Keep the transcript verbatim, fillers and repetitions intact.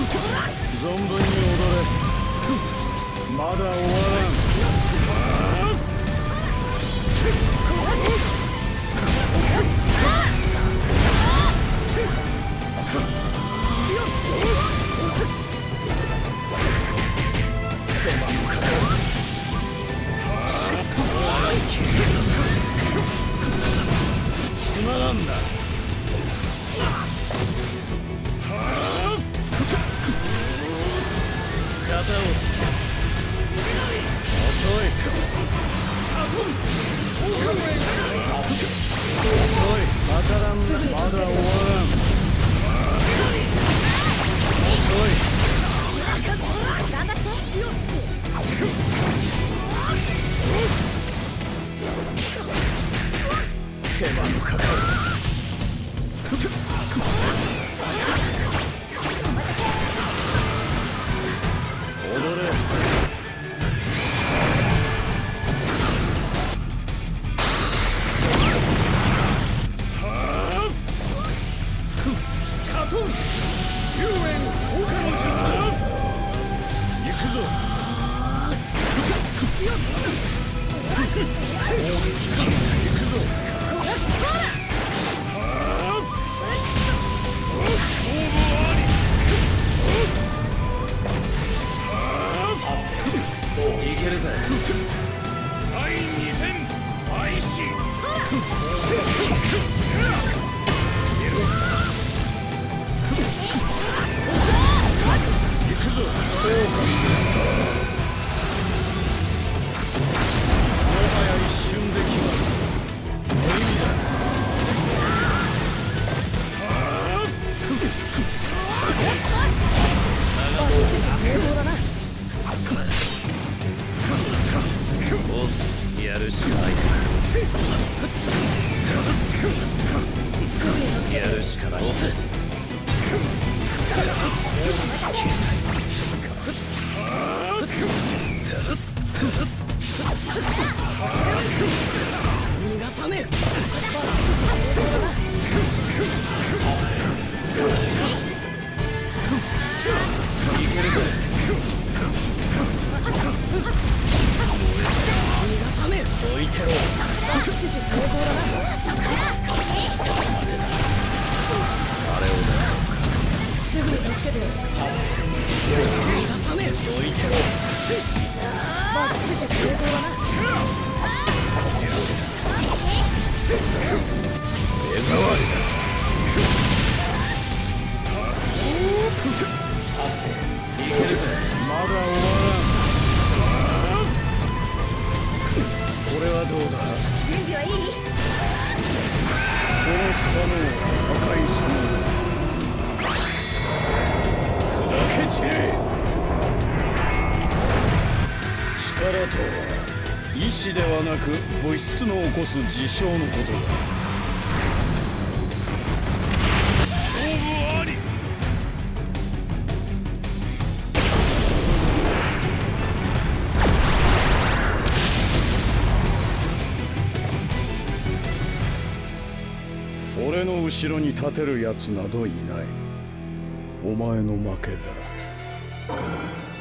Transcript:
存分に踊れ。まだ終わらん。つまらんだ。肩をつけ。遅い。遅い。当たらんな。まだ終わらん。遅い。 頑張って。 手間のかかる。踊れ。カトン遊園放火の術。行くぞ。行くぞ。いけるぜ。第二戦開始。行くぞ。手を貸して。もはや一瞬で決まる。無意味だ。やるしかない。やるしかない。逃がさめ。いけるぜ。置いてろ。 獅子成功だな。 あれを使う。 すぐに助けてよ。 逃がさめ。置いてろ。 まあ獅子成功だな。 目障りだ。さて、いけるぜ。まだ終わらん。これはどうだ。 準備はいい？ このサノを破壊する。砕け散れ。力とは意志ではなく物質の起こす事象のことだ。勝負あり。俺の後ろに立てるやつなどいない。お前の負けだ。